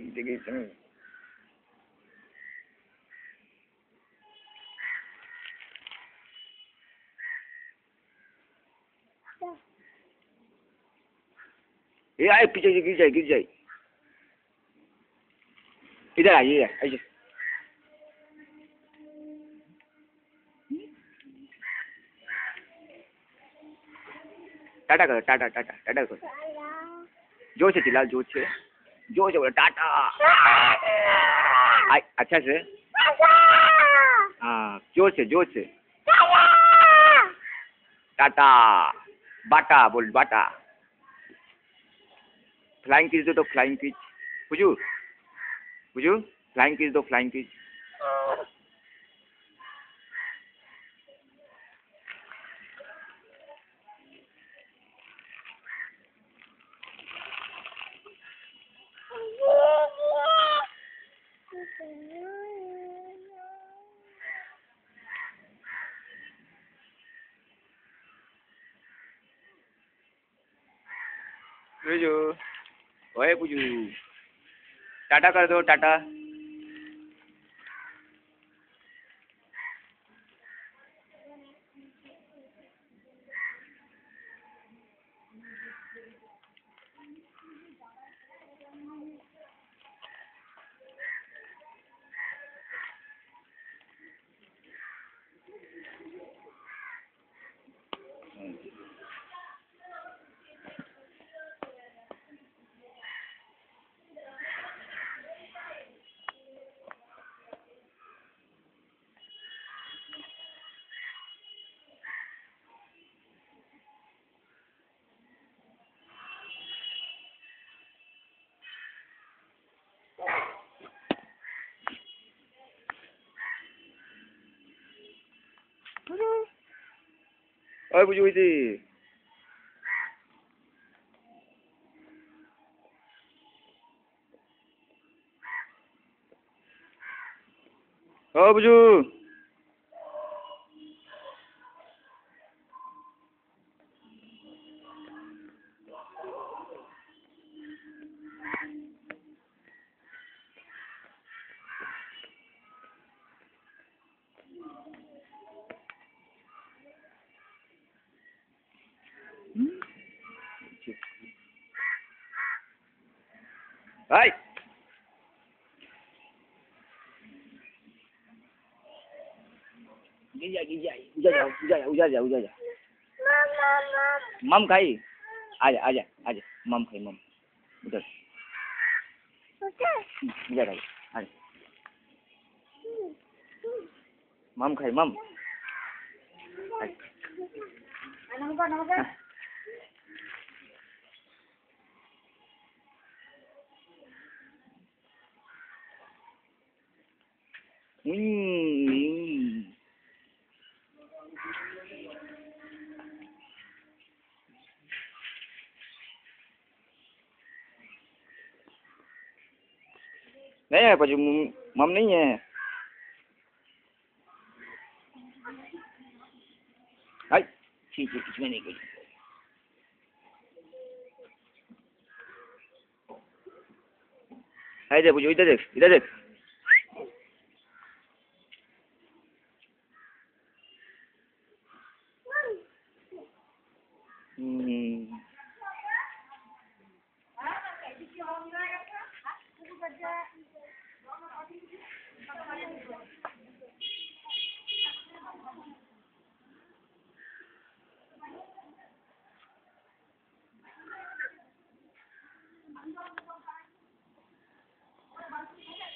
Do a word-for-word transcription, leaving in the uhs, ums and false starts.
खींचे खींचे ये आए पीछे से गिर जाए गिर जाए इधर आइए आइए टाटा करो टाटा टाटा टाटा करो जोर से चिल्लाओ जोर से जोर से बोलो टाटा आ, अच्छा से हाँ जोर से जोर से टाटा बाटा बोल बाटा फ्लाइंग किस दो तो फ्लाइंग किस बुझू बुझू फ्लाइंग किस दो फ्लाइंग किस बुझू ओए बुझू टाटा कर दो टाटा ओए बुझू इसे ओ बुझू हाय गिर जा गिर जा उजा जा उजा जा उजा जा उजा जा मम खाई आजा आजा आजा मम खाई मम उधर उधर आजा मम खाई मम नहीं है पजू मम नहीं है हाय ठीक है कुछ में नहीं कुछ हाय दे बुझू इधर देख इधर देख हम्म